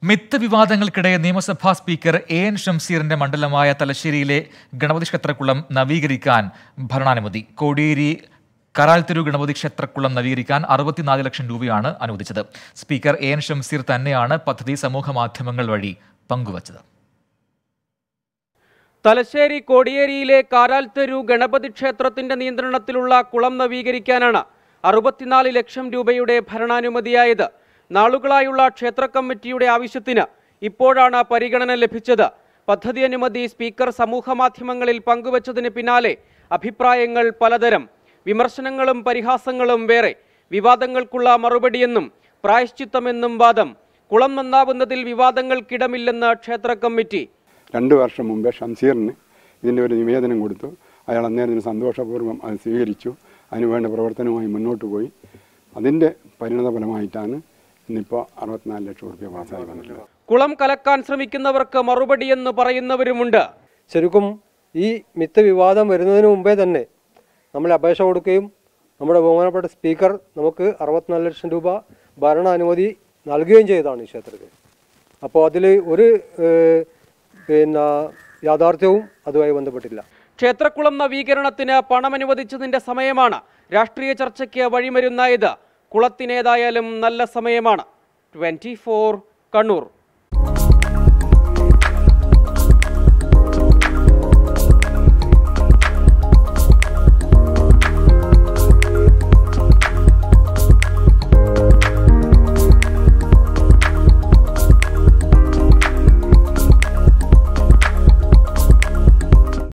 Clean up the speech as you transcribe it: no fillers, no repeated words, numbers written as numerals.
Myth വിവാദങ്ങൾക്കിടെ നിയമസഭാ speaker എ.എൻ. ഷംസീറിന്റെ മണ്ഡലമായ തലശ്ശേരിയിലെ ഗണപതി ക്ഷേത്രക്കുളം നവീകരിക്കാൻ ഭരണാനുമതി. കോടിയേരി കരാൽത്തെരു ഗണപതി ക്ഷേത്രക്കുളം നവീകരിക്കാൻ 64 ലക്ഷം രൂപയാണ് അനുവദിച്ചത്. സ്പീക്കർ എ.എൻ. ഷംസീർ തന്നെയാണ് പദ്ധതി സമൂഹമാധ്യമങ്ങൾ വഴി പങ്കുവച്ചത്. തലശ്ശേരി കോടിയേരിയിലെ കാരാൽത്തെരു ഗണപതി ക്ഷേത്രത്തിന്റെ നിയന്ത്രണത്തിലുള്ള കുളം നവീകരിക്കാനാണ് 64 ലക്ഷം രൂപയുടെ ഭരണാനുമതിയായത്. നാളുകളായുള്ള ക്ഷേത്ര കമ്മിറ്റിയുടെ ആവശ്യത്തിന് ഇപ്പോഴാണ് പരിഗണന ലഭിച്ചത്. പദ്ധതി അനുമതി സ്പീക്കർ സമൂഹമാധ്യമങ്ങളിൽ പങ്കുവച്ചതിന് പിന്നാലെ അഭിപ്രായങ്ങൾ പലതരം. വിമർശനങ്ങളും പരിഹാസങ്ങളും വേറെ. വിവാദങ്ങൾക്കുള്ള മറുപടിയെന്നും പ്രായശ്ചിത്തമെന്നും വാദം. കുളം നന്നാവുന്നതിൽ വിവാദങ്ങൾക്കിടമില്ലെന്ന് ക്ഷേത്ര കമ്മിറ്റി. 2 വർഷം മുമ്പേ ഷംസീറിന് ഇതിൻ്റെ ഒരു നിവേദനം കൊടുത്തു. അയാൾ അന്നേരം സന്തോഷപൂർവ്വം അത് സ്വീകരിച്ചു. അതിനുവേണ്ട പ്രവർത്തനവുമായി മുന്നോട്ട് പോയി. അതിൻ്റെ പരിണതഫലമായിട്ടാണ് ഇന്നിപ്പോൾ 64 ലക്ഷം രൂപ പാസ്സായി വന്നിട്ടുള്ളത്. കുളം കലക്കാൻ ശ്രമിക്കുന്നവർക്ക് മറുപടിയെന്ന് പറയുന്നവരുമുണ്ട്. ശരിക്കും ഈ മിത്ത് വിവാദം വരുന്നതിന് മുമ്പേ തന്നെ നമ്മൾ അപേക്ഷ കൊടുക്കുകയും നമ്മുടെ ബഹുമാനപ്പെട്ട സ്പീക്കർ നമുക്ക് 64 ലക്ഷം രൂപ ഭരണാനുമതി നൽകുകയും ചെയ്തതാണ് ഈ ക്ഷേത്രത്തിൽ. അപ്പോൾ അതിൽ ഒരു യാഥാർത്ഥ്യവും അതുമായി ബന്ധപ്പെട്ടില്ല. ക്ഷേത്രക്കുളം നവീകരണത്തിന് പണം അനുവദിച്ചതിന്റെ സമയമാണ് രാഷ്ട്രീയ ചർച്ചയ്ക്ക് വഴിമരുന്നായത്. കുളത്തിനേതായാലും നല്ല സമയമാണ്. 24 കണ്ണൂർ.